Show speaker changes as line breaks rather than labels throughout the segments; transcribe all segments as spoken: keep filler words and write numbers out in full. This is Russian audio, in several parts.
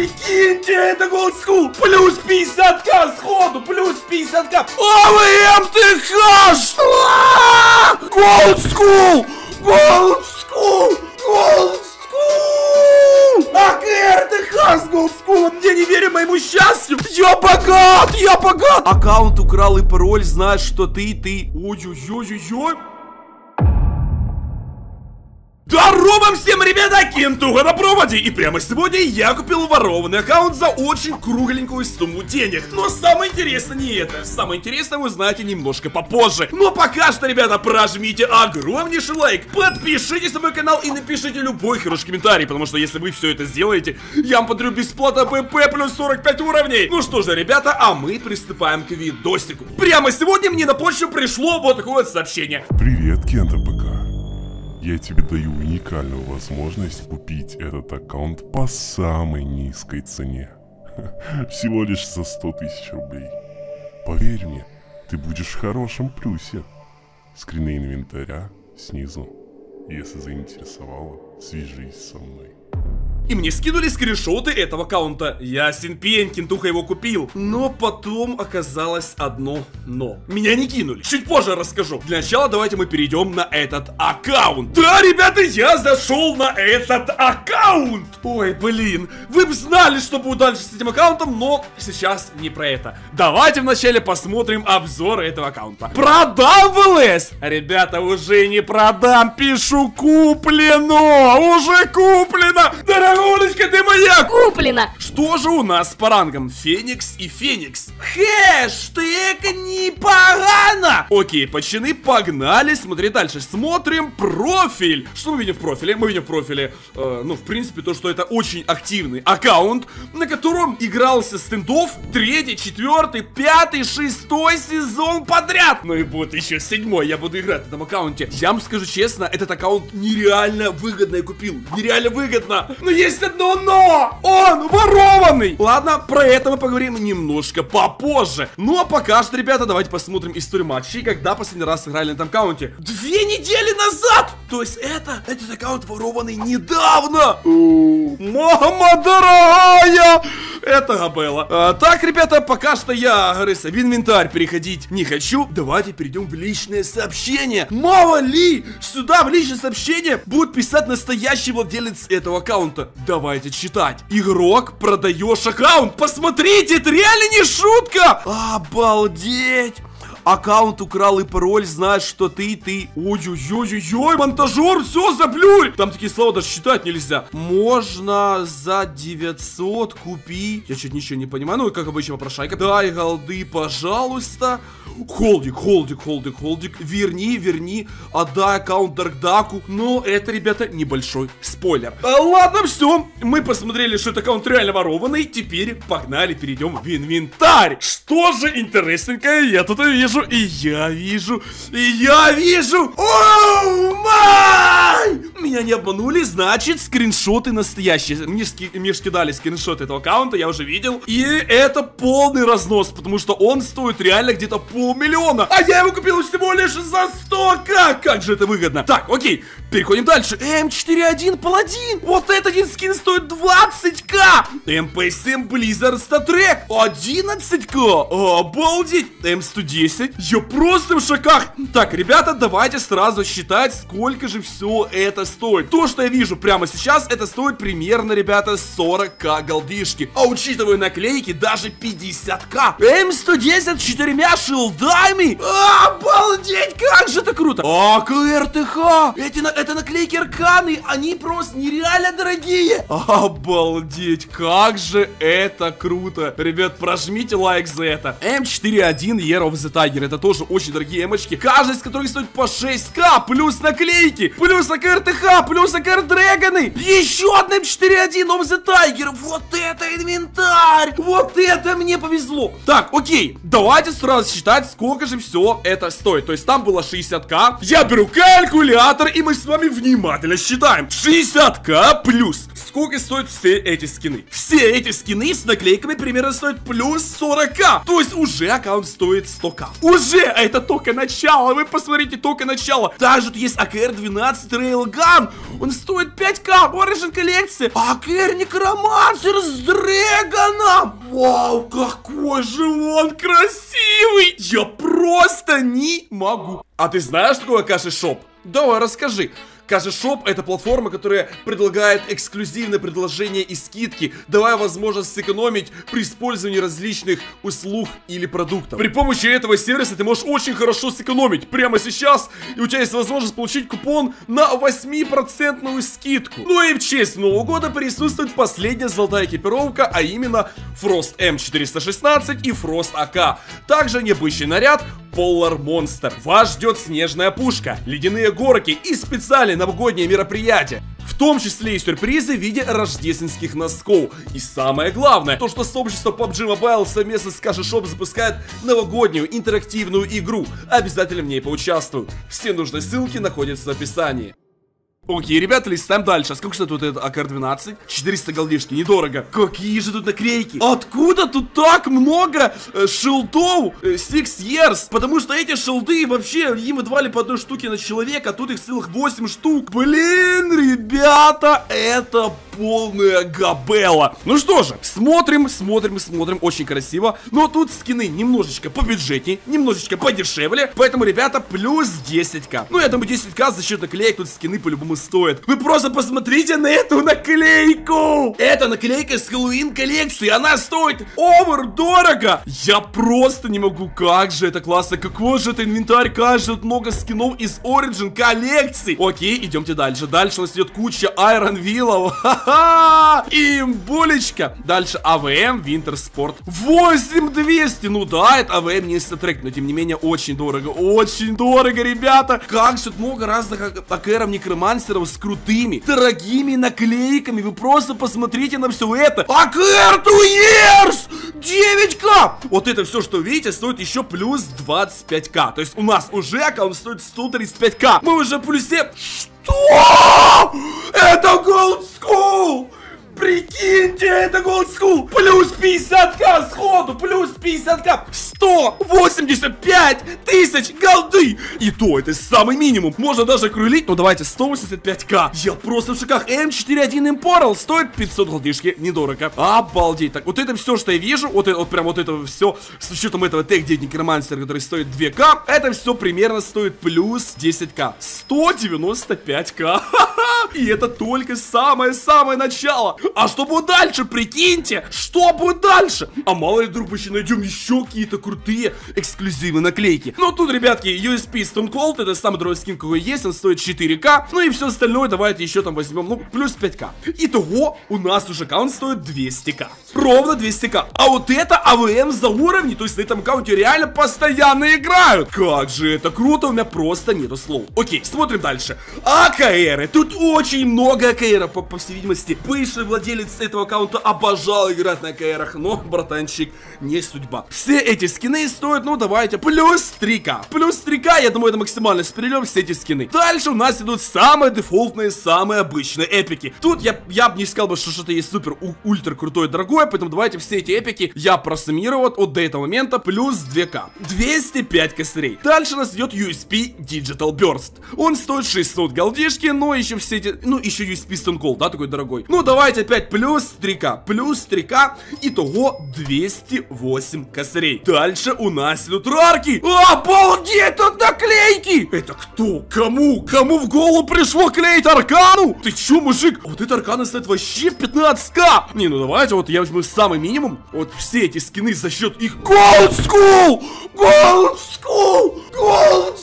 Прикиньте, это Gold School. Плюс пятьдесят тысяч сходу. Плюс пятьдесят тысяч. АВМТХ! Что? Gold School! Gold School! Gold School! АКРТХ с Gold School! Я не верю моему счастью! Я богат! Я богат! Аккаунт украл и пароль, знает, что ты, ты... Ой-ой-ой-ой-ой! Здорово всем, ребята, Кентуха на проводе. И прямо сегодня я купил ворованный аккаунт за очень кругленькую сумму денег. Но самое интересное не это. Самое интересное вы узнаете немножко попозже. Но пока что, ребята, прожмите огромнейший лайк, подпишитесь на мой канал и напишите любой хороший комментарий. Потому что если вы все это сделаете, я вам подарю бесплатно ПП плюс сорок пять уровней. Ну что же, ребята, а мы приступаем к видосику. Прямо сегодня мне на почту пришло вот такое вот сообщение.
Привет, Кента ПК. Я тебе даю уникальную возможность купить этот аккаунт по самой низкой цене. Всего лишь за сто тысяч рублей. Поверь мне, ты будешь в хорошем плюсе. Скрины инвентаря снизу. Если заинтересовало, свяжись со мной.
И мне скинули скриншоты этого аккаунта. Ясен пень, Кентуха его купил. Но потом оказалось одно но. Меня не кинули. Чуть позже расскажу. Для начала давайте мы перейдем на этот аккаунт. Да, ребята, я зашел на этот аккаунт. Ой, блин. Вы бы знали, что будет дальше с этим аккаунтом, но сейчас не про это. Давайте вначале посмотрим обзор этого аккаунта. Продам в ЛС? Ребята, уже не продам, пишу куплено. Уже куплено. Дорогой Улочка, ты моя!
Куплено!
Что же у нас по рангам? Феникс и Феникс. Хэштег непогано! Окей, почины, погнали. Смотри дальше. Смотрим профиль. Что мы видим в профиле? Мы видим в профиле, э, ну, в принципе, то, что это очень активный аккаунт, на котором игрался стендов третий, четвертый, пятый, шестой сезон подряд. Ну и будет еще седьмой, я буду играть на этом аккаунте. Я вам скажу честно, этот аккаунт нереально выгодно я купил. Нереально выгодно. Но есть одно но! Он ворованный! Ладно, про это мы поговорим немножко попозже. Ну а пока что, ребята, давайте посмотрим историю матчей, когда последний раз сыграли на этом аккаунте. Две недели назад! То есть это, этот аккаунт ворованный недавно! Мама дорогая! Это габела. А, так, ребята, пока что я, говорится, в инвентарь переходить не хочу. Давайте перейдем в личное сообщение. Мало ли, сюда в личное сообщение будет писать настоящий владелец этого аккаунта. Давайте читать. Игрок, продаешь аккаунт. Посмотрите, это реально не шутка. Обалдеть. Аккаунт украл и пароль, знает, что ты, ты. Ой-ой-ой-ой, монтажер, все, заблюрь. Там такие слова даже читать нельзя. Можно за девятьсот купить. Я чуть ничего не понимаю, ну, как обычно, попрошайка. Дай голды, пожалуйста. Холдик, холдик, холдик, холдик. Верни, верни. Отдай аккаунт Даркдаку. Но это, ребята, небольшой спойлер. А, ладно, все. Мы посмотрели, что это аккаунт реально ворованный. Теперь погнали, перейдем в инвентарь. Что же интересненькое я тут вижу. И я вижу, и я вижу. Оу май! Меня не обманули, значит, скриншоты настоящие. Мне, ски, мне скидали скриншоты этого аккаунта, я уже видел. И это полный разнос, потому что он стоит реально где-то полмиллиона. А я его купил всего лишь за сто ка. Как же это выгодно. Так, окей, переходим дальше. эм четыре один Паладин. Вот этот один скин стоит двадцать ка. эм пэ семь Blizzard Statrek одиннадцать ка. Обалдеть. эм сто десять. Я просто в шоках. Так, ребята, давайте сразу считать, сколько же все это стоит. То, что я вижу прямо сейчас, это стоит примерно, ребята, сорок ка голдишки. А учитывая наклейки, даже пятьдесят ка. эм сто десять с четырьмя шилдами. Обалдеть, как же это круто. АКРТХ. Эти, это наклейки арканы, они просто нереально дорогие. Обалдеть, как же это круто. Ребят, прожмите лайк за это. эм четыре один Year of the Tiger. Это тоже очень дорогие эмочки. Каждый из которых стоит по шесть ка. Плюс наклейки. Плюс АКРТХ. Плюс АКР-дрэгоны. Еще одна эм четыре один of the Tiger. Вот это инвентарь. Вот это мне повезло. Так, окей. Давайте сразу считать, сколько же все это стоит. То есть там было шестьдесят ка. Я беру калькулятор, и мы с вами внимательно считаем. шестьдесят ка плюс. Сколько стоят все эти скины? Все эти скины с наклейками примерно стоят плюс сорок ка. То есть уже аккаунт стоит сто ка. Уже! А это только начало. Вы посмотрите, только начало. Также тут есть АКР двенадцать Railgun. Он стоит пять ка. Origin коллекция. АКР Некромансер с Дрэ. Мегана! Вау, какой же он красивый! Я просто не могу. А ты знаешь, что такое Кашишоп? Давай, расскажи. Кашишоп — это платформа, которая предлагает эксклюзивные предложения и скидки, давая возможность сэкономить при использовании различных услуг или продуктов. При помощи этого сервиса ты можешь очень хорошо сэкономить прямо сейчас, и у тебя есть возможность получить купон на восьмипроцентную скидку. Ну и в честь Нового года присутствует последняя золотая экипировка, а именно Frost эм четыреста шестнадцать и Frost а ка. Также необычный наряд Polar Monster. Вас ждет снежная пушка, ледяные горки и специальные новогодние мероприятия. В том числе и сюрпризы в виде рождественских носков. И самое главное, то что сообщество пабг Mobile совместно с Кашишоп запускает новогоднюю интерактивную игру. Обязательно в ней поучаствую. Все нужные ссылки находятся в описании. Окей, ребята, листаем дальше. А сколько стоит вот этот а ка эр двенадцать? четыреста голдишки, недорого. Какие же тут наклейки? Откуда тут так много э, шилдов э, Six Years? Потому что эти шилды вообще, им выдавали по одной штуке на человека, а тут их целых восемь штук. Блин, ребята, это полная габела. Ну что же, смотрим, смотрим, смотрим. Очень красиво. Но тут скины немножечко побюджетнее, немножечко подешевле. Поэтому, ребята, плюс десять ка. Ну, я думаю, десять ка за счет наклеек тут скины по-любому стоит. Вы просто посмотрите на эту наклейку. Это наклейка с Хэллоуин коллекции. Она стоит овер дорого. Я просто не могу. Как же это классно. Какой же это инвентарь. Кажется, тут много скинов из Origin коллекции. Окей, идемте дальше. Дальше у нас идет куча Iron Виллов. Ха-ха. Имбулечка. Дальше а вэ эм Winter Sport. восемь двести. Ну да, это а вэ эм не статрек, но тем не менее очень дорого. Очень дорого, ребята. Как же тут много разных а ка эров некромансеров с крутыми, дорогими наклейками. Вы просто посмотрите на все это. а ка эр два Years! девять ка! Вот это все, что видите, стоит еще плюс двадцать пять ка. То есть у нас уже аккаунт стоит сто тридцать пять ка. Мы уже в плюсе. Что? Это Gold School! Прикиньте, это Gold School. Плюс пятьдесят ка сходу, плюс пятьдесят ка. сто восемьдесят пять тысяч голды. И то, это самый минимум. Можно даже крылить, но давайте сто восемьдесят пять ка. Я просто в шоках. эм четыре точка один Imperal стоит пятьсот голдишки, недорого. Обалдеть. Так, вот это все, что я вижу, вот это вот прям вот это все, с учетом этого тег девять некромансера, который стоит два ка, это все примерно стоит плюс десять ка. сто девяносто пять ка. И это только самое-самое начало. А что будет дальше, прикиньте? Что будет дальше? А мало ли вдруг мы еще найдем еще какие-то крутые эксклюзивные наклейки. Но тут, ребятки, ю эс пи Stone Cold, это самый дорогой скин, какой есть, он стоит четыре ка. Ну и все остальное давайте еще там возьмем, ну, плюс пять ка. Итого, у нас уже аккаунт стоит двести ка. Ровно двести ка. А вот это а вэ эм за уровни, то есть на этом аккаунте реально постоянно играют. Как же это круто, у меня просто нету слов. Окей, смотрим дальше. а ка эры. Тут очень много а ка эров, по, по всей видимости. Бывший владелец этого аккаунта обожал играть на а ка эрах, но, братанчик, не судьба. Все эти скины стоят, ну давайте, плюс три ка. Плюс три ка, я думаю, это максимально спрелем все эти скины. Дальше у нас идут самые дефолтные, самые обычные эпики. Тут я, я бы не сказал бы, что что-то есть супер ультра крутое, дорогое, поэтому давайте все эти эпики я просуммирую от до этого момента плюс два ка. двести пять косарей. Дальше у нас идет ю эс пи Digital Burst. Он стоит шестьсот голдишки, но еще все эти, ну еще ю эс пи Stone Cold, да, такой дорогой. Ну давайте опять плюс три ка, плюс три ка, итого двести восемь косарей. Дальше у нас идут рарки. Обалдеть, тут наклейки! Это кто? Кому? Кому в голову пришло клеить аркану? Ты чё, мужик? Вот эта аркана стоит вообще в пятнадцать ка. Не, ну давайте, вот я возьму самый минимум. Вот все эти скины за счет их. Gold School! Gold School! Gold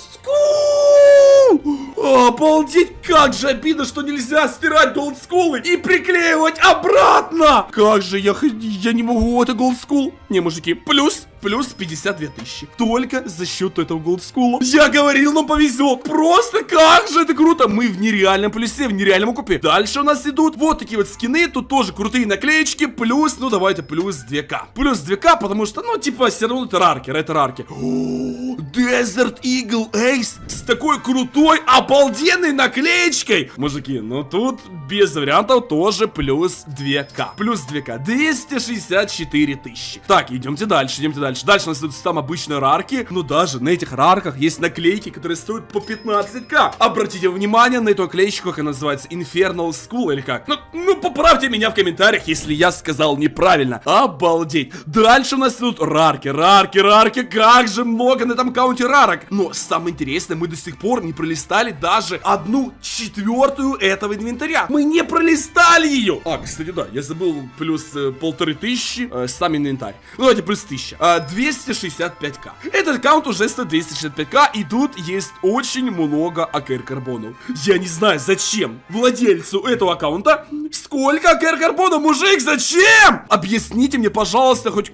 School! Обалдеть, как же обидно, что нельзя стирать Gold School и приклеивать обратно! Как же я, я не могу, это Gold School. Не, мужики, плюс, плюс пятьдесят две тысячи. Только за счет этого Gold School. Я говорил, нам повезет. Просто как же это круто. Мы в нереальном плюсе, в нереальном купе. Дальше у нас идут вот такие вот скины. Тут тоже крутые наклеечки. Плюс, ну давайте, плюс два ка. Плюс два ка, потому что, ну, типа, все равно это раркер, это рарки. Desert Eagle Ace с такой крутой, обалденной наклеечкой. Мужики, ну тут без вариантов тоже плюс два ка. Плюс два ка. двести шестьдесят четыре тысячи. Так, идемте дальше, идемте дальше. дальше. Дальше у нас идут там обычные рарки. Но даже на этих рарках есть наклейки, которые стоят по пятнадцать тысяч. Обратите внимание на эту наклеечку, как она называется, Infernal School или как. Ну, ну, поправьте меня в комментариях, если я сказал неправильно. Обалдеть. Дальше у нас идут рарки, рарки, рарки. Как же много на этом аккаунте рарок. Но самое интересное, мы до сих пор не пролистали даже одну четвертую этого инвентаря. Мы не пролистали ее. А, кстати, да, я забыл плюс э, полторы тысячи э, сам инвентарь. Ну, давайте плюс тысяча. Э, двести шестьдесят пять тысяч. Этот аккаунт уже стоит двести шестьдесят пять тысяч. И тут есть очень много АКР-карбонов. Я не знаю, зачем владельцу этого аккаунта сколько АКР-карбонов, мужик, зачем? Объясните мне, пожалуйста, хоть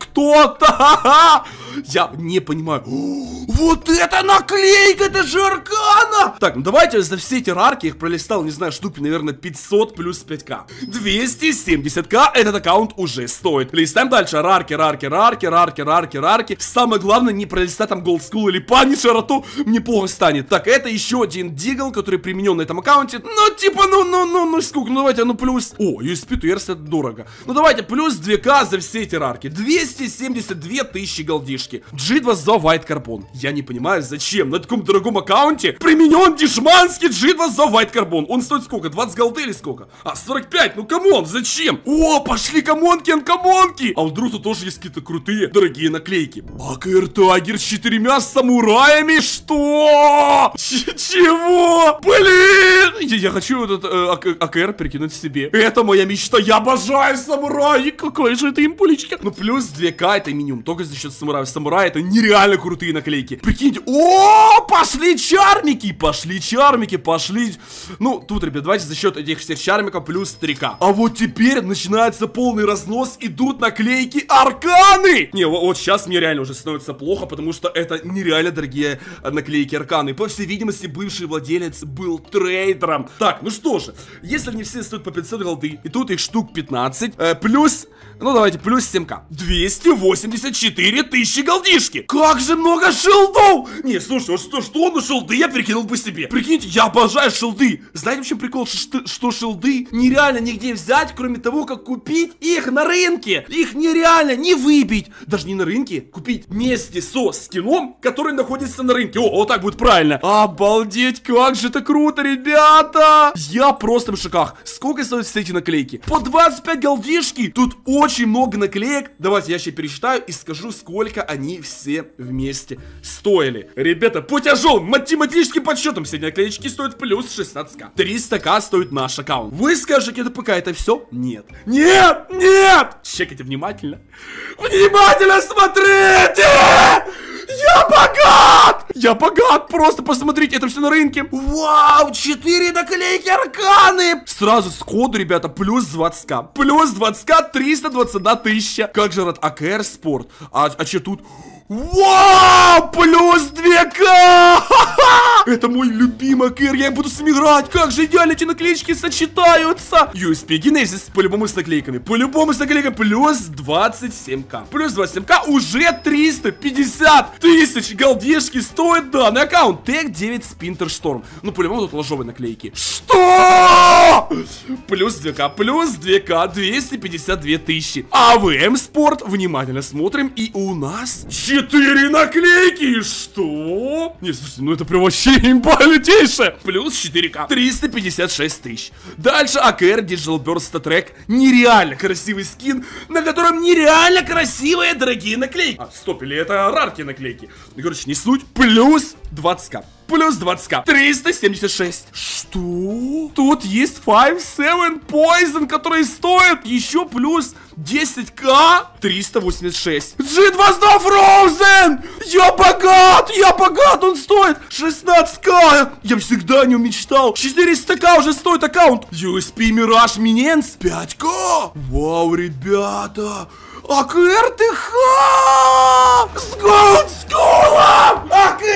кто-то. Я не понимаю. Вот это наклейка, это же Аркана! Так, ну давайте за все эти рарки, их пролистал, не знаю, штуки, наверное, пятьсот плюс пять тысяч. двести семьдесят тысяч этот аккаунт уже стоит. Листаем дальше. Рарки, рарки, рарки, рарки, рарки, рарки. Самое главное, не пролистать там Gold School или Punisher, а то мне плохо станет. Так, это еще один дигл, который применен на этом аккаунте. Ну, типа, ну, ну, ну, ну, сколько? Ну, давайте, ну, плюс... О, ю эс пи to это дорого. Ну, давайте, плюс две тысячи за все эти рарки. двести семьдесят две тысячи голдишки. джи два за White Carbon. Я не понимаю, зачем на таком дорогом аккаунте применен дешманский джи два за White Carbon. Он стоит сколько? двадцать голды или сколько? А, сорок пять, ну, камон, зачем? О, пошли камонки, анкамонки. А вдруг тут тоже есть какие-то крутые, дорогие наклейки. АКР Тайгер с четырьмя самураями, что? Ч чего? Блин! Я, я хочу этот э, АКР перекинуть себе. Это моя мечта, я обожаю самураи. Какой же это импулички. Ну, плюс две тысячи это минимум, только за счет самураев. Самураи это нереально крутые наклейки. Прикиньте, о, пошли чармики, пошли чармики, пошли. Ну, тут, ребят, давайте за счет этих всех чармиков плюс три тысячи. А вот теперь начинается полный разнос, идут наклейки Арканы. Не, вот, вот сейчас мне реально уже становится плохо, потому что это нереально дорогие наклейки Арканы. По всей видимости, бывший владелец был трейдером. Так, ну что же, если они все стоят по пятьсот голды, и тут их штук пятнадцать, э, плюс, ну давайте, плюс семь тысяч. двести восемьдесят четыре тысячи голдишки. Как же много шилдов! Не, слушай, вот что, что на шилды я перекинул бы себе. Прикиньте, я обожаю шилды. Знаете, в чем прикол, что, что шилды нереально нигде взять, кроме того, как купить их на рынке. Их нереально не выбить. Даже не на рынке, купить вместе со скином, который находится на рынке. О, вот так будет правильно. Обалдеть, как же это круто, ребята! Я просто в шоках. Сколько стоят все эти наклейки? По двадцать пять голдишки. Тут очень много наклеек. Давайте я сейчас пересчитаю и скажу, сколько они все вместе стоили. Ребята, по тяжелым математическим подсчетам все наклеечки стоят плюс шестнадцать тысяч. триста тысяч стоит наш аккаунт. Вы скажете, это пока это все? Нет. Нет! Нет! Чекайте внимательно. Внимательно смотрите! Я богат! Я богат! Просто посмотрите, это все на рынке. Вау, четыре наклейки Арканы! Сразу сходу, ребята, плюс двадцать тысяч. Плюс двадцать тысяч, триста двадцать одна тысяча. Как же рад АКР Спорт. А, а что тут? Вау! Плюс две тысячи! Это мой любимый АКР, я буду с ним играть. Как же идеально эти наклеечки сочетаются. ю эс пи Genesis по-любому с наклейками. По-любому с наклейками. Плюс двадцать семь тысяч. Плюс двадцать семь тысяч уже триста пятьдесят тысяч голдишки стоит данный аккаунт. Тег девять Spinter Storm. Ну, по-любому тут ложовые наклейки. Что? Плюс две тысячи. Плюс две тысячи. двести пятьдесят две тысячи. АВМ Спорт. Внимательно смотрим. И у нас четыре наклейки. Что? Не, слушайте, ну это прям вообще имба лютейшая. Плюс четыре тысячи. триста пятьдесят шесть тысяч. Дальше АКР Digital Burst Track. Нереально красивый скин, на котором нереально красивые дорогие наклейки. А, стоп, или это рарки наклейки? Ну, короче, не суть. Плюс двадцать тысяч. Плюс двадцать тысяч. триста семьдесят шесть. Что? Тут есть пять семь Poison, который стоит еще плюс десять тысяч. триста восемьдесят шесть. джи два сто Frozen! Я богат! Я богат! Он стоит шестнадцать тысяч. Я всегда о нем мечтал. четыреста тысяч уже стоит аккаунт. ю эс пи Mirage Minions пять тысяч. Вау, ребята! АКР ТХ! С Gold School! АКР ТХ!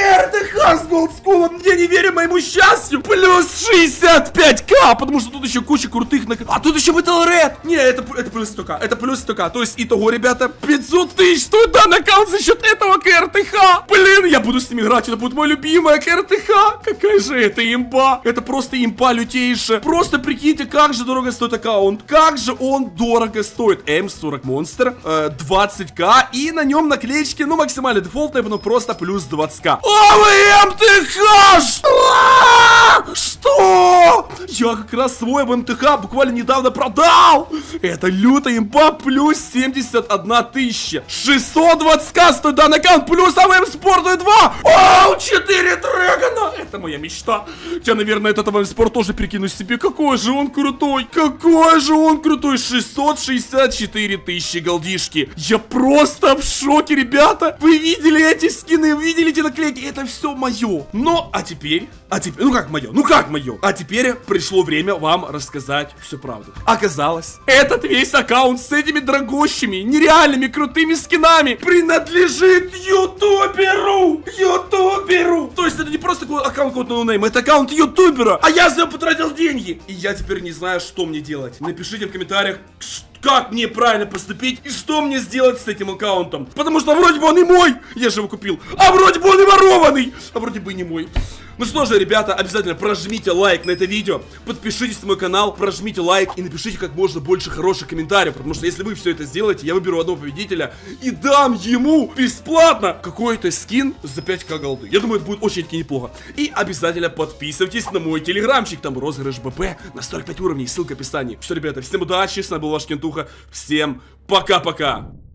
ТХ с голдскулом, я не верю моему счастью. Плюс шестьдесят пять ка, потому что тут еще куча крутых наг... А тут еще Metal Red. Не, это, это плюс сто ка, это плюс сто ка. То есть итого, ребята, пятьсот тысяч стоит данный аккаунт за счет этого КРТХ. Блин, я буду с ним играть, это будет мой любимый КРТХ. Какая же это имба. Это просто имба лютейшая. Просто прикиньте, как же дорого стоит аккаунт. Как же он дорого стоит. эм сорок Monster, э, двадцать ка. И на нем наклеечки, ну, максимально дефолтные, но просто плюс двадцать ка. АВМТХ! Что? Что? Я как раз свой АВМТХ буквально недавно продал. Это лютая имба, плюс семьдесят одна тысяча. шестьсот двадцать ка стоит данный аккаунт, плюс АВМ Спорт два. Оу, четыре драгона. Это моя мечта. Я, наверное, этот АВМ Спорт тоже перекину себе. Какой же он крутой. Какой же он крутой. шестьсот шестьдесят четыре тысячи голдишки. Я просто в шоке, ребята. Вы видели эти скины, вы видели эти наклейки. Это все мое. Ну, а теперь... А теперь... Ну как мое? Ну как мое? А теперь пришло время вам рассказать всю правду. Оказалось, этот весь аккаунт с этими дорогущими, нереальными, крутыми скинами принадлежит ютуберу. Ютуберу. То есть это не просто аккаунт какого-то ноунейма, это аккаунт ютубера. А я за него потратил деньги. И я теперь не знаю, что мне делать. Напишите в комментариях, как мне правильно поступить и что мне сделать с этим аккаунтом. Потому что вроде бы он и мой, я же его купил, а вроде бы он и ворованный, а вроде бы и не мой. Ну что же, ребята, обязательно прожмите лайк на это видео, подпишитесь на мой канал, прожмите лайк и напишите как можно больше хороших комментариев. Потому что если вы все это сделаете, я выберу одного победителя и дам ему бесплатно какой-то скин за пять ка голды. Я думаю, это будет очень-таки неплохо. И обязательно подписывайтесь на мой телеграмчик, там розыгрыш БП на сорок пять уровней, ссылка в описании. Все, ребята, всем удачи, с вами был ваш Кентуха, всем пока-пока.